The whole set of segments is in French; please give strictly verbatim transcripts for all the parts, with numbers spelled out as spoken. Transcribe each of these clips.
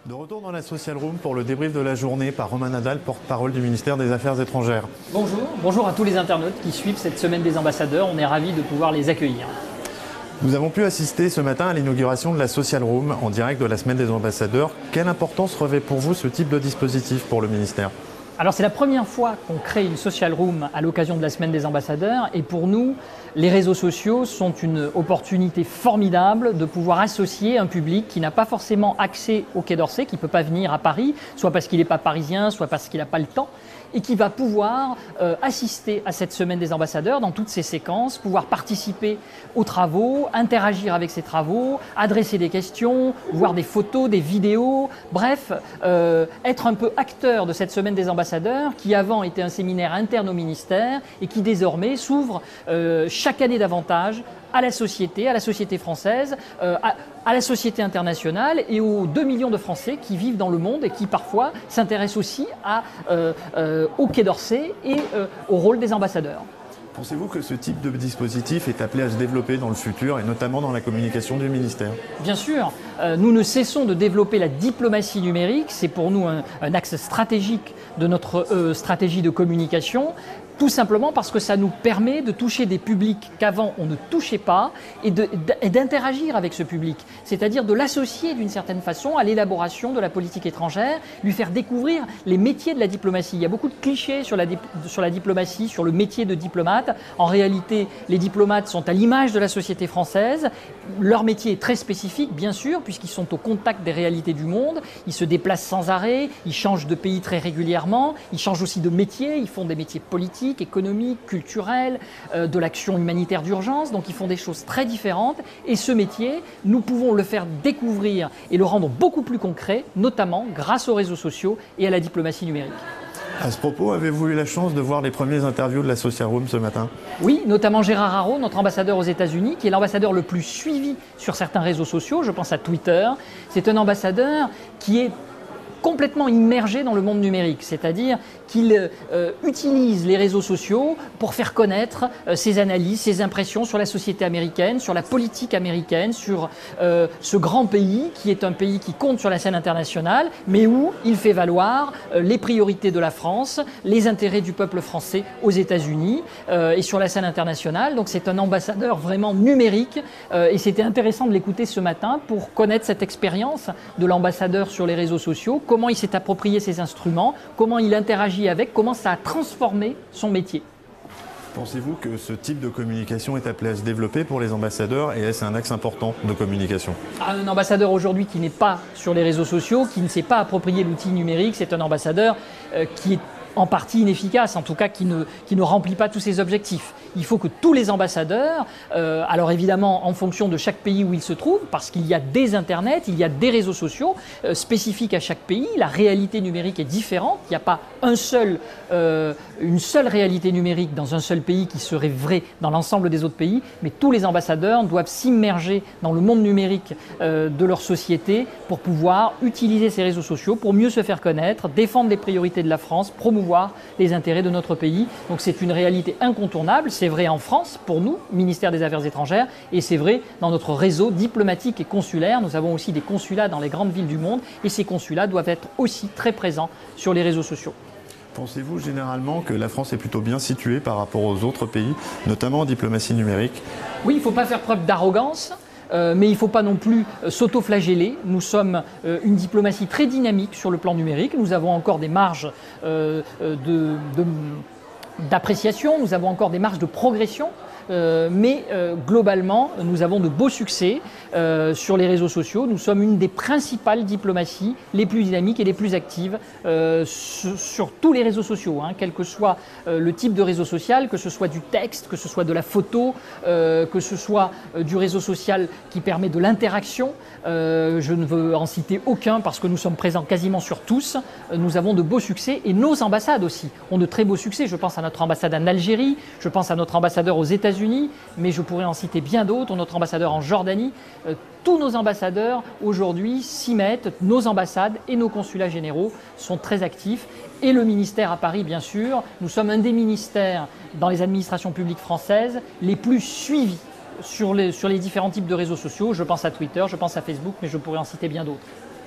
De retour dans la Social Room pour le débrief de la journée par Romain Nadal, porte-parole du ministère des Affaires étrangères. Bonjour, bonjour à tous les internautes qui suivent cette semaine des ambassadeurs. On est ravis de pouvoir les accueillir. Nous avons pu assister ce matin à l'inauguration de la Social Room en direct de la semaine des ambassadeurs. Quelle importance revêt pour vous ce type de dispositif pour le ministère ? Alors c'est la première fois qu'on crée une social room à l'occasion de la semaine des ambassadeurs et pour nous, les réseaux sociaux sont une opportunité formidable de pouvoir associer un public qui n'a pas forcément accès au Quai d'Orsay, qui ne peut pas venir à Paris, soit parce qu'il n'est pas parisien, soit parce qu'il n'a pas le temps, et qui va pouvoir euh, assister à cette semaine des ambassadeurs dans toutes ses séquences, pouvoir participer aux travaux, interagir avec ces travaux, adresser des questions, voir des photos, des vidéos, bref, euh, être un peu acteur de cette semaine des ambassadeurs qui avant était un séminaire interne au ministère et qui désormais s'ouvre euh, chaque année davantage à la société, à la société française, euh, à, à la société internationale et aux deux millions de Français qui vivent dans le monde et qui parfois s'intéressent aussi à, euh, euh, au Quai d'Orsay et euh, au rôle des ambassadeurs. Pensez-vous que ce type de dispositif est appelé à se développer dans le futur et notamment dans la communication du ministère ? Bien sûr, euh, nous ne cessons de développer la diplomatie numérique, c'est pour nous un, un axe stratégique de notre euh, stratégie de communication. Tout simplement parce que ça nous permet de toucher des publics qu'avant on ne touchait pas et, de, et d'interagir avec ce public, c'est-à-dire de l'associer d'une certaine façon à l'élaboration de la politique étrangère, lui faire découvrir les métiers de la diplomatie. Il y a beaucoup de clichés sur la, sur la diplomatie, sur le métier de diplomate. En réalité, les diplomates sont à l'image de la société française. Leur métier est très spécifique, bien sûr, puisqu'ils sont au contact des réalités du monde. Ils se déplacent sans arrêt, ils changent de pays très régulièrement, ils changent aussi de métier, ils font des métiers politiques, économique, culturelle, euh, de l'action humanitaire d'urgence, donc ils font des choses très différentes et ce métier, nous pouvons le faire découvrir et le rendre beaucoup plus concret, notamment grâce aux réseaux sociaux et à la diplomatie numérique. À ce propos, avez-vous eu la chance de voir les premières interviews de la Social Room ce matin ? Oui, notamment Gérard Haro, notre ambassadeur aux États-Unis, qui est l'ambassadeur le plus suivi sur certains réseaux sociaux, je pense à Twitter. C'est un ambassadeur qui est complètement immergé dans le monde numérique, c'est-à-dire qu'il euh, utilise les réseaux sociaux pour faire connaître euh, ses analyses, ses impressions sur la société américaine, sur la politique américaine, sur euh, ce grand pays qui est un pays qui compte sur la scène internationale, mais où il fait valoir euh, les priorités de la France, les intérêts du peuple français aux États-Unis euh, et sur la scène internationale. Donc c'est un ambassadeur vraiment numérique euh, et c'était intéressant de l'écouter ce matin pour connaître cette expérience de l'ambassadeur sur les réseaux sociaux, comment il s'est approprié ces instruments, comment il interagit avec, comment ça a transformé son métier. Pensez-vous que ce type de communication est appelé à se développer pour les ambassadeurs et est-ce un axe important de communication ? Un ambassadeur aujourd'hui qui n'est pas sur les réseaux sociaux, qui ne s'est pas approprié l'outil numérique, c'est un ambassadeur euh, qui est en partie inefficace, en tout cas qui ne, qui ne remplit pas tous ses objectifs. Il faut que tous les ambassadeurs, euh, alors évidemment en fonction de chaque pays où ils se trouvent, parce qu'il y a des internets, il y a des réseaux sociaux euh, spécifiques à chaque pays, la réalité numérique est différente, il n'y a pas un seul, euh, une seule réalité numérique dans un seul pays qui serait vraie dans l'ensemble des autres pays, mais tous les ambassadeurs doivent s'immerger dans le monde numérique euh, de leur société pour pouvoir utiliser ces réseaux sociaux, pour mieux se faire connaître, défendre les priorités de la France, promouvoir les intérêts de notre pays. Donc c'est une réalité incontournable, c'est vrai en France pour nous, ministère des Affaires étrangères, et c'est vrai dans notre réseau diplomatique et consulaire. Nous avons aussi des consulats dans les grandes villes du monde et ces consulats doivent être aussi très présents sur les réseaux sociaux. Pensez-vous généralement que la France est plutôt bien située par rapport aux autres pays, notamment en diplomatie numérique ? Oui, il ne faut pas faire preuve d'arrogance. Euh, mais il ne faut pas non plus euh, s'auto-flageller. Nous sommes euh, une diplomatie très dynamique sur le plan numérique. Nous avons encore des marges euh, de, de, d'appréciation, nous avons encore des marges de progression. Euh, mais euh, globalement, nous avons de beaux succès euh, sur les réseaux sociaux. Nous sommes une des principales diplomaties les plus dynamiques et les plus actives euh, sur, sur tous les réseaux sociaux, hein, quel que soit euh, le type de réseau social, que ce soit du texte, que ce soit de la photo, euh, que ce soit euh, du réseau social qui permet de l'interaction. Euh, je ne veux en citer aucun parce que nous sommes présents quasiment sur tous. Euh, nous avons de beaux succès et nos ambassades aussi ont de très beaux succès. Je pense à notre ambassade en Algérie, je pense à notre ambassadeur aux États-Unis, États-Unis, mais je pourrais en citer bien d'autres, notre ambassadeur en Jordanie. Euh, tous nos ambassadeurs aujourd'hui s'y mettent, nos ambassades et nos consulats généraux sont très actifs. Et le ministère à Paris, bien sûr. Nous sommes un des ministères dans les administrations publiques françaises les plus suivis sur les, sur les différents types de réseaux sociaux. Je pense à Twitter, je pense à Facebook, mais je pourrais en citer bien d'autres.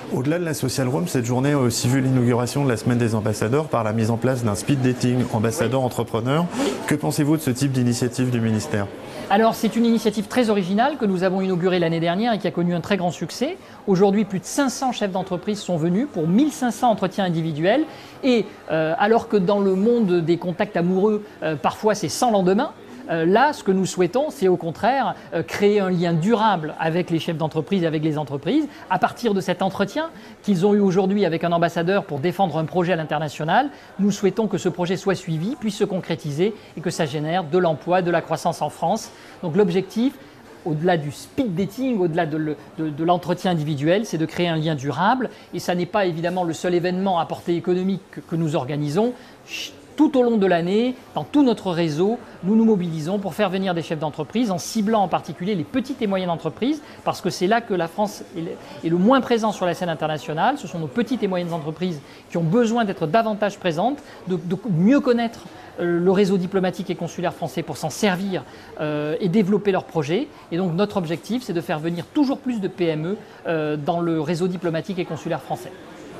Au-delà de la Social Room, cette journée a aussi vu l'inauguration de la Semaine des ambassadeurs par la mise en place d'un speed dating ambassadeur-entrepreneur. Que pensez-vous de ce type d'initiative du ministère ? Alors c'est une initiative très originale que nous avons inaugurée l'année dernière et qui a connu un très grand succès. Aujourd'hui, plus de cinq cents chefs d'entreprise sont venus pour mille cinq cents entretiens individuels. Et euh, alors que dans le monde des contacts amoureux, euh, parfois c'est sans lendemain, Euh, là, ce que nous souhaitons, c'est au contraire euh, créer un lien durable avec les chefs d'entreprise, avec les entreprises, à partir de cet entretien qu'ils ont eu aujourd'hui avec un ambassadeur pour défendre un projet à l'international. Nous souhaitons que ce projet soit suivi, puisse se concrétiser et que ça génère de l'emploi, de la croissance en France. Donc l'objectif, au-delà du speed dating, au-delà de, le, de, de l'entretien individuel, c'est de créer un lien durable. Et ça n'est pas évidemment le seul événement à portée économique que, que nous organisons. Tout au long de l'année, dans tout notre réseau, nous nous mobilisons pour faire venir des chefs d'entreprise, en ciblant en particulier les petites et moyennes entreprises, parce que c'est là que la France est le moins présente sur la scène internationale. Ce sont nos petites et moyennes entreprises qui ont besoin d'être davantage présentes, de, de mieux connaître le réseau diplomatique et consulaire français pour s'en servir euh, et développer leurs projets. Et donc notre objectif, c'est de faire venir toujours plus de P M E euh, dans le réseau diplomatique et consulaire français.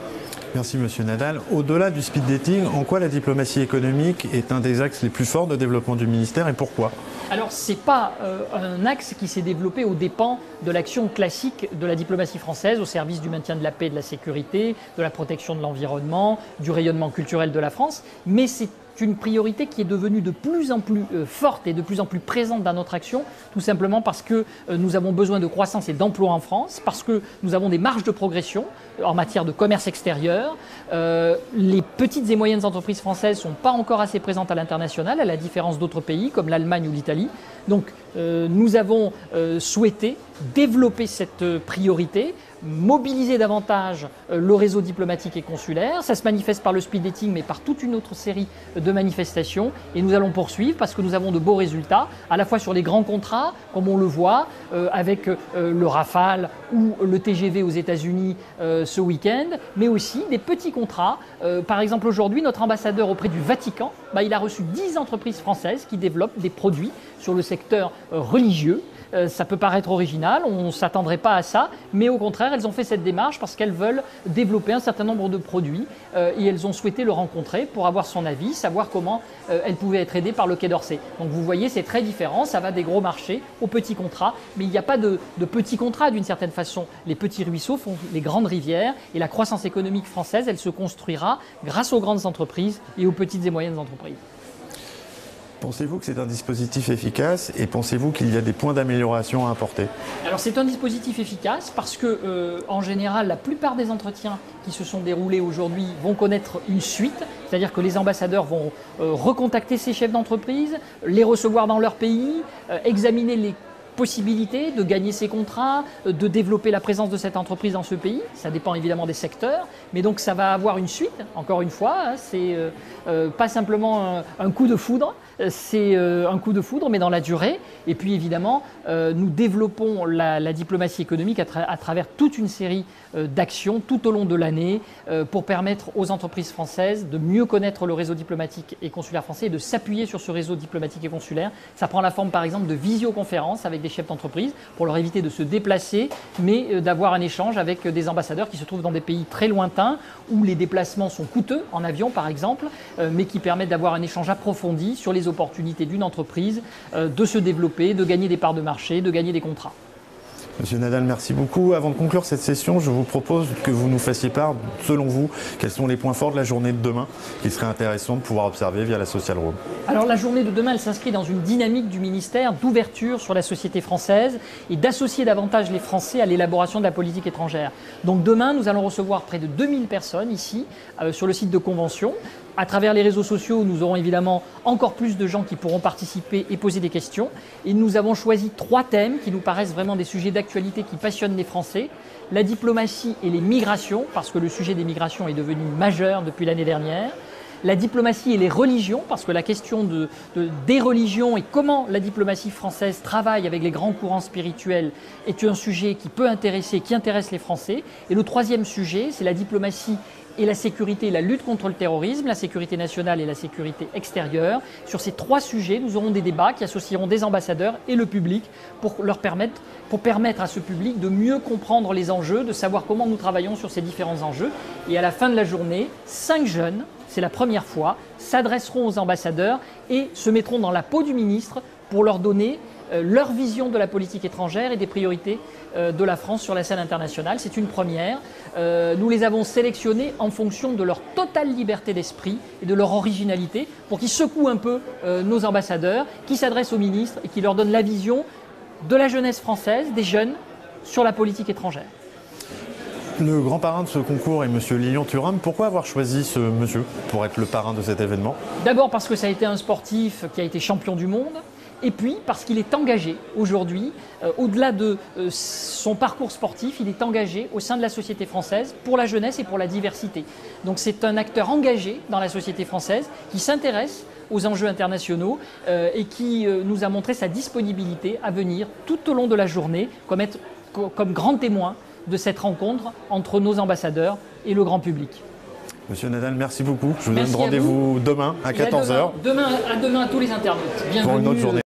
Merci Monsieur Nadal. Au-delà du speed dating, en quoi la diplomatie économique est un des axes les plus forts de développement du ministère et pourquoi ? Alors, ce n'est pas euh, un axe qui s'est développé aux dépens de l'action classique de la diplomatie française au service du maintien de la paix et de la sécurité, de la protection de l'environnement, du rayonnement culturel de la France, mais c'est une priorité qui est devenue de plus en plus euh, forte et de plus en plus présente dans notre action, tout simplement parce que euh, nous avons besoin de croissance et d'emploi en France, parce que nous avons des marges de progression euh, en matière de commerce extérieur. Euh, les petites et moyennes entreprises françaises ne sont pas encore assez présentes à l'international, à la différence d'autres pays comme l'Allemagne ou l'Italie. Donc euh, nous avons euh, souhaité développer cette euh, priorité, mobiliser davantage euh, le réseau diplomatique et consulaire. Ça se manifeste par le speed dating, mais par toute une autre série de manifestations. Et nous allons poursuivre parce que nous avons de beaux résultats, à la fois sur les grands contrats, comme on le voit, euh, avec euh, le Rafale ou le T G V aux États-Unis euh, ce week-end, mais aussi des petits contrats. Euh, par exemple, aujourd'hui, notre ambassadeur auprès du Vatican, bah, il a reçu dix entreprises françaises qui développent des produits sur le secteur euh, religieux. Euh, ça peut paraître original, on ne s'attendrait pas à ça, mais au contraire, elles ont fait cette démarche parce qu'elles veulent développer un certain nombre de produits euh, et elles ont souhaité le rencontrer pour avoir son avis, savoir comment euh, elles pouvaient être aidées par le Quai d'Orsay. Donc vous voyez, c'est très différent, ça va des gros marchés aux petits contrats, mais il n'y a pas de, de petits contrats d'une certaine façon. Les petits ruisseaux font les grandes rivières et la croissance économique française, elle se construira grâce aux grandes entreprises et aux petites et moyennes entreprises. Pensez-vous que c'est un dispositif efficace et pensez-vous qu'il y a des points d'amélioration à apporter ? Alors c'est un dispositif efficace parce que euh, en général la plupart des entretiens qui se sont déroulés aujourd'hui vont connaître une suite, c'est-à-dire que les ambassadeurs vont euh, recontacter ces chefs d'entreprise, les recevoir dans leur pays, euh, examiner les possibilité de gagner ces contrats, de développer la présence de cette entreprise dans ce pays. Ça dépend évidemment des secteurs, mais donc ça va avoir une suite, encore une fois, hein, c'est euh, euh, pas simplement un, un coup de foudre, c'est euh, un coup de foudre, mais dans la durée. Et puis évidemment, euh, nous développons la, la diplomatie économique à, tra à travers toute une série euh, d'actions tout au long de l'année euh, pour permettre aux entreprises françaises de mieux connaître le réseau diplomatique et consulaire français et de s'appuyer sur ce réseau diplomatique et consulaire. Ça prend la forme par exemple de visioconférences avec des chefs d'entreprise pour leur éviter de se déplacer, mais euh, d'avoir un échange avec des ambassadeurs qui se trouvent dans des pays très lointains où les déplacements sont coûteux, en avion par exemple, euh, mais qui permettent d'avoir un échange approfondi sur les opportunités d'une entreprise, euh, de se développer, de gagner des parts de marché, de gagner des contrats. Monsieur Nadal, merci beaucoup. Avant de conclure cette session, je vous propose que vous nous fassiez part, selon vous, quels sont les points forts de la journée de demain qui serait intéressant de pouvoir observer via la Social Room. Alors la journée de demain, elle s'inscrit dans une dynamique du ministère d'ouverture sur la société française et d'associer davantage les Français à l'élaboration de la politique étrangère. Donc demain, nous allons recevoir près de deux mille personnes ici, euh, sur le site de convention. À travers les réseaux sociaux, nous aurons évidemment encore plus de gens qui pourront participer et poser des questions. Et nous avons choisi trois thèmes qui nous paraissent vraiment des sujets d'actualité qui passionnent les Français. La diplomatie et les migrations, parce que le sujet des migrations est devenu majeur depuis l'année dernière. la diplomatie et les religions, parce que la question de, de, des religions et comment la diplomatie française travaille avec les grands courants spirituels est un sujet qui peut intéresser, qui intéresse les Français. Et le troisième sujet, c'est la diplomatie et la sécurité et la lutte contre le terrorisme, la sécurité nationale et la sécurité extérieure. Sur ces trois sujets, nous aurons des débats qui associeront des ambassadeurs et le public pour leur permettre, pour permettre à ce public de mieux comprendre les enjeux, de savoir comment nous travaillons sur ces différents enjeux. Et à la fin de la journée, cinq jeunes, c'est la première fois, s'adresseront aux ambassadeurs et se mettront dans la peau du ministre pour leur donner euh, leur vision de la politique étrangère et des priorités euh, de la France sur la scène internationale. C'est une première. Euh, nous les avons sélectionnés en fonction de leur totale liberté d'esprit et de leur originalité pour qu'ils secouent un peu euh, nos ambassadeurs, qui s'adressent aux ministres et qui leur donnent la vision de la jeunesse française, des jeunes, sur la politique étrangère. Le grand parrain de ce concours est M. Lilian-Thuram. Pourquoi avoir choisi ce monsieur pour être le parrain de cet événement? D'abord parce que ça a été un sportif qui a été champion du monde, et puis parce qu'il est engagé aujourd'hui, euh, au-delà de euh, son parcours sportif, il est engagé au sein de la société française pour la jeunesse et pour la diversité. Donc c'est un acteur engagé dans la société française qui s'intéresse aux enjeux internationaux euh, et qui euh, nous a montré sa disponibilité à venir tout au long de la journée comme, être, comme grand témoin de cette rencontre entre nos ambassadeurs et le grand public. Monsieur Nadal, merci beaucoup. Je vous merci donne rendez-vous demain à quatorze heures. Demain, demain, à demain à tous les internautes. Bienvenue. Pour une autre journée.